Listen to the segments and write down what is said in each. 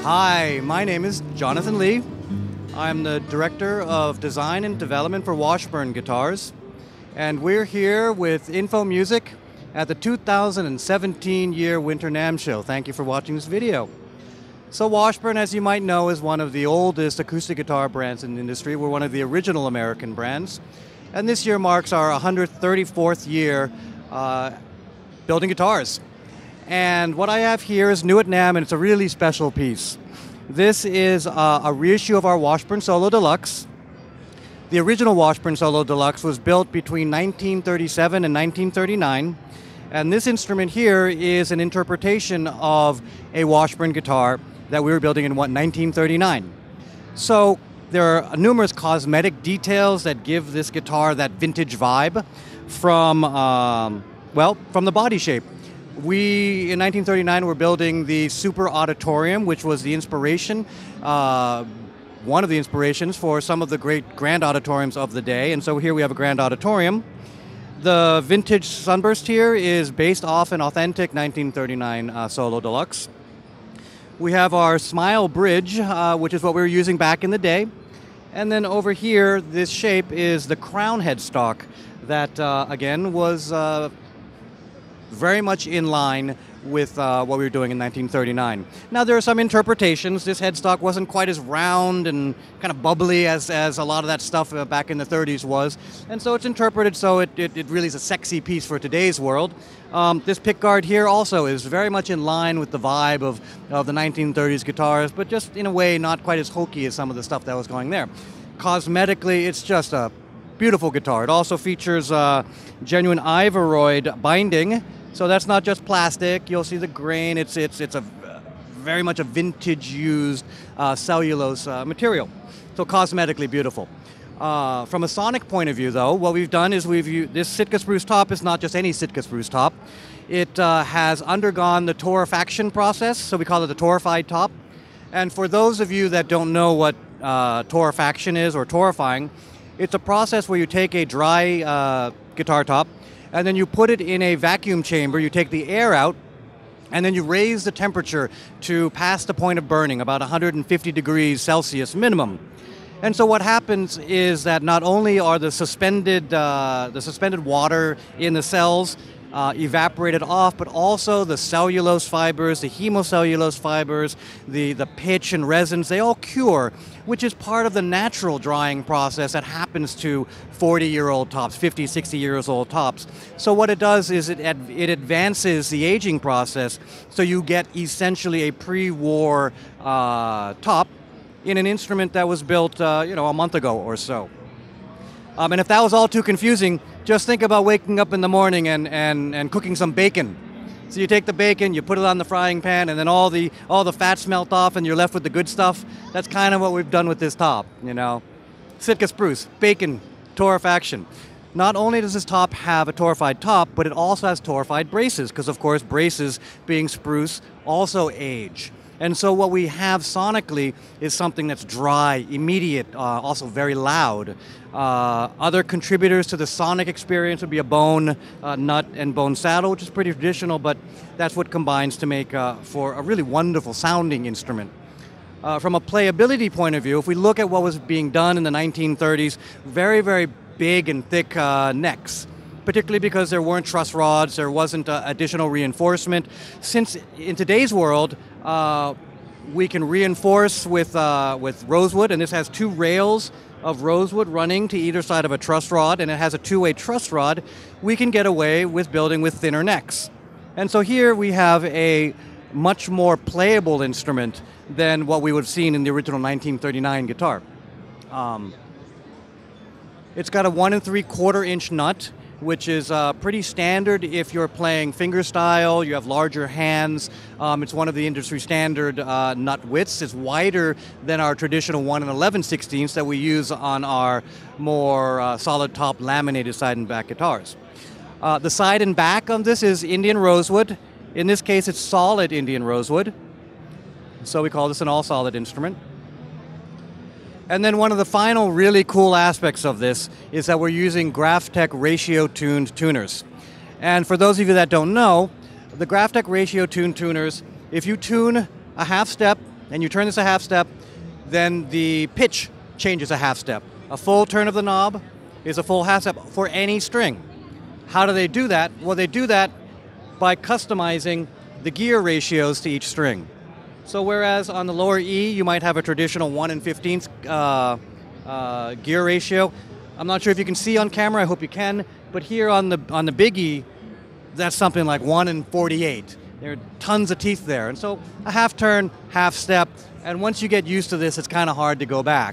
Hi, my name is Jonathan Lee. I'm the Director of Design and Development for Washburn Guitars, and we're here with Info Music at the 2017 Year Winter NAMM Show. Thank you for watching this video. So Washburn, as you might know, is one of the oldest acoustic guitar brands in the industry. We're one of the original American brands, and this year marks our 134th year building guitars. And what I have here is new at NAMM, and it's a really special piece. This is a reissue of our Washburn Solo Deluxe. The original Washburn Solo Deluxe was built between 1937 and 1939, and this instrument here is an interpretation of a Washburn guitar that we were building in 1939. So there are numerous cosmetic details that give this guitar that vintage vibe from the body shape. We, in 1939, were building the Super Auditorium, which was the inspiration, one of the inspirations for some of the great grand auditoriums of the day. And so here we have a grand auditorium. The vintage Sunburst here is based off an authentic 1939 Solo Deluxe. We have our Smile Bridge, which is what we were using back in the day. And then over here, this shape is the crown headstock that, again, was very much in line with what we were doing in 1939. Now there are some interpretations. This headstock wasn't quite as round and kind of bubbly as a lot of that stuff back in the 30s was, and so it's interpreted so it really is a sexy piece for today's world. This pickguard here also is very much in line with the vibe of the 1930s guitars, but just in a way not quite as hokey as some of the stuff that was going there. Cosmetically, it's just a beautiful guitar. It also features genuine Ivoroid binding. So that's not just plastic. You'll see the grain. It's a very much a vintage used cellulose material. So cosmetically beautiful. From a sonic point of view, though, what we've done is this Sitka spruce top is not just any Sitka spruce top. It has undergone the torrefaction process, so we call it the torrefied top. And for those of you that don't know what torrefaction is or torrefying, it's a process where you take a dry guitar top, and then you put it in a vacuum chamber. You take the air out, and then you raise the temperature to past the point of burning, about 150 degrees Celsius minimum. And so what happens is that not only are the suspended water in the cells evaporated off, but also the cellulose fibers, the hemocellulose fibers, the pitch and resins, they all cure, which is part of the natural drying process that happens to 40-year-old tops, 50, 60 years old tops. So what it does is it advances the aging process, so you get essentially a pre-war top in an instrument that was built a month ago or so. And if that was all too confusing, just think about waking up in the morning and cooking some bacon. So you take the bacon, you put it on the frying pan, and then all the fats melt off, and you're left with the good stuff. That's kind of what we've done with this top, you know. Sitka spruce, bacon, torrefaction. Not only does this top have a torrefied top, but it also has torrefied braces, because of course braces, being spruce, also age. And so what we have sonically is something that's dry, immediate, also very loud. Other contributors to the sonic experience would be a bone nut and bone saddle, which is pretty traditional, but that's what combines to make for a really wonderful sounding instrument. From a playability point of view, if we look at what was being done in the 1930s, very, very big and thick necks, particularly because there weren't truss rods, there wasn't additional reinforcement. Since in today's world, we can reinforce with rosewood, and this has two rails of rosewood running to either side of a truss rod, and it has a two-way truss rod. We can get away with building with thinner necks. And so here we have a much more playable instrument than what we would have seen in the original 1939 guitar. It's got a 1 3/4 inch nut, which is pretty standard if you're playing fingerstyle, you have larger hands. It's one of the industry standard nut widths. It's wider than our traditional 1 11/16 that we use on our more solid top laminated side and back guitars. The side and back on this is Indian rosewood. In this case, it's solid Indian rosewood. So we call this an all-solid instrument. And then one of the final really cool aspects of this is that we're using Graphtec ratio-tuned tuners. And for those of you that don't know, the Graphtec ratio-tuned tuners, if you tune a half step and you turn this a half step, then the pitch changes a half step. A full turn of the knob is a full half step for any string. How do they do that? Well, they do that by customizing the gear ratios to each string. So whereas on the lower E, you might have a traditional 1 and 15th gear ratio, I'm not sure if you can see on camera, I hope you can, but here on the big E, that's something like 1 and 48. There are tons of teeth there. And so a half turn, half step, and once you get used to this, it's kind of hard to go back.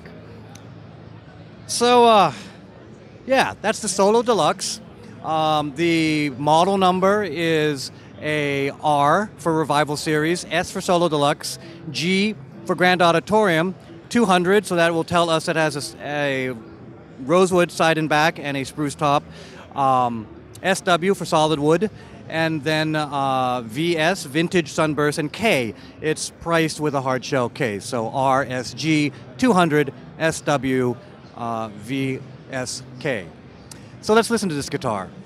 So, yeah, that's the Solo Deluxe. The model number is a R for Revival Series, S for Solo Deluxe, G for Grand Auditorium, 200, so that will tell us it has a rosewood side and back and a spruce top, SW for solid wood, and then VS, Vintage Sunburst, and K. It's priced with a hard shell case, so RSG 200 SW VSK. So let's listen to this guitar.